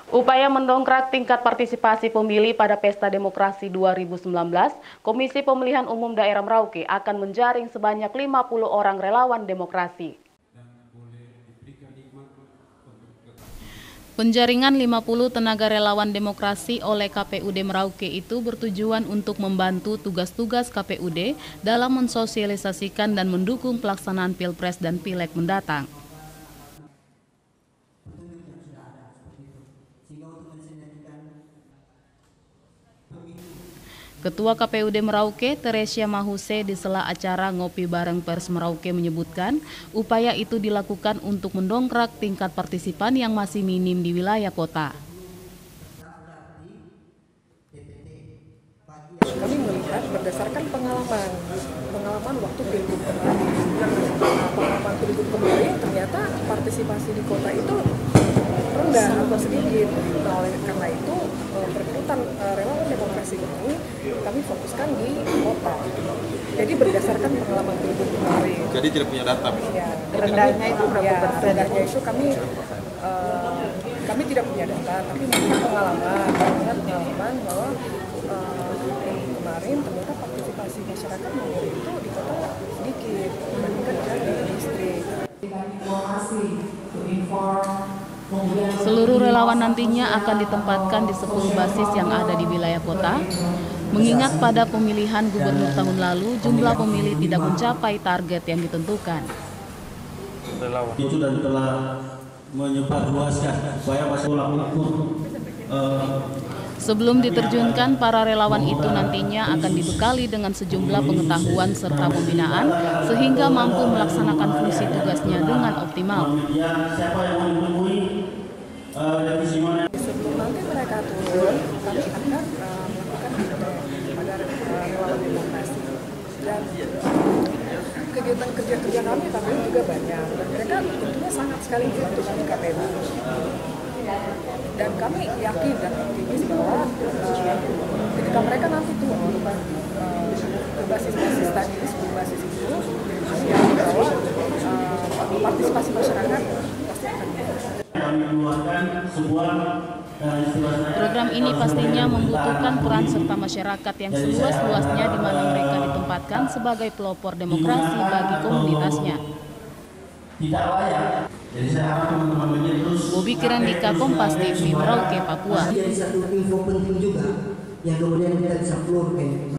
Upaya mendongkrak tingkat partisipasi pemilih pada Pesta Demokrasi 2019, Komisi Pemilihan Umum Daerah Merauke akan menjaring sebanyak 50 orang relawan demokrasi. Penjaringan 50 tenaga relawan demokrasi oleh KPUD Merauke itu bertujuan untuk membantu tugas-tugas KPUD dalam mensosialisasikan dan mendukung pelaksanaan Pilpres dan Pileg mendatang. Ketua KPUD Merauke, Teresia Mahuse, di sela acara Ngopi Bareng Pers Merauke menyebutkan, upaya itu dilakukan untuk mendongkrak tingkat partisipan yang masih minim di wilayah kota. Kami melihat berdasarkan pengalaman waktu pilgub kemarin. Pengalaman pilgub kemarin ternyata partisipasi di kota itu rendah atau sedikit. Nah, oleh karena itu perekrutan relawan demokrasi ini kami fokuskan di kota. Jadi berdasarkan pengalaman pilgub kemarin. Jadi tidak punya data. Ya, rendahnya itu berapa persen? Rendahnya itu kami tidak punya data, tapi melihat pengalaman bahwa kemarin ternyata partisipasi masyarakat memilih itu di kota sedikit dibandingkan dengan di distrik. Seluruh relawan nantinya akan ditempatkan di 10 basis yang ada di wilayah kota. Mengingat pada pemilihan gubernur tahun lalu, jumlah pemilih tidak mencapai target yang ditentukan. Itu dan telah menyebarluaskan supaya masyarakat Sebelum diterjunkan, para relawan itu nantinya akan dibekali dengan sejumlah pengetahuan serta pembinaan sehingga mampu melaksanakan fungsi tugasnya dengan optimal. Sebelum nanti mereka turun, kami akan melakukan pada relawan demokrasi dan kegiatan kerja kami juga banyak dan mereka tentunya sangat sekali membantu kami KPU. Dan kami yakin dan optimis bahwa ketika mereka nanti turun ke basis-basis tadi, 10 basis itu, kami yakin bahwa partisipasi masyarakat pasti akan Program ini pastinya membutuhkan peran serta masyarakat yang seluas-luasnya di mana mereka ditempatkan sebagai pelopor demokrasi bagi komunitasnya. tidak layak. Jadi saya harap teman-teman terus. Bobi Kirandika, Kompas TV, Merauke, Papua. Jadi satu info penting juga yang kemudian kita bisa keluarkan.